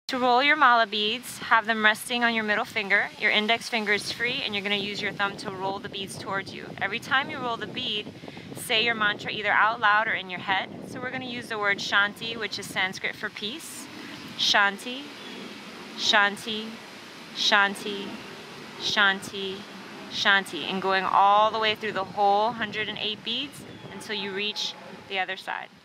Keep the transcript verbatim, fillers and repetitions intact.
To roll your mala beads, have them resting on your middle finger. Your index finger is free, and you're going to use your thumb to roll the beads towards you. Every time you roll the bead, say your mantra either out loud or in your head. So we're going to use the word Chanti, which is Sanskrit for peace. Chanti, Chanti, Chanti, Chanti, Chanti, and going all the way through the whole one hundred eight beads until you reach the other side.